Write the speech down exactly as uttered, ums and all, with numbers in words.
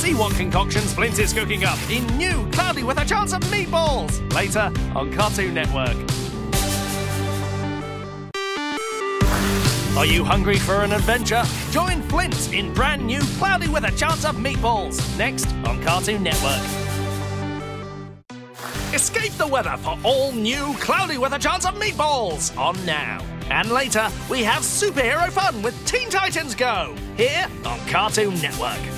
See what concoctions Flint is cooking up in new Cloudy with a Chance of Meatballs, later on Cartoon Network. Are you hungry for an adventure? Join Flint in brand new Cloudy with a Chance of Meatballs, next on Cartoon Network. Escape the weather for all new Cloudy with a Chance of Meatballs on now. And later, we have superhero fun with Teen Titans Go, here on Cartoon Network.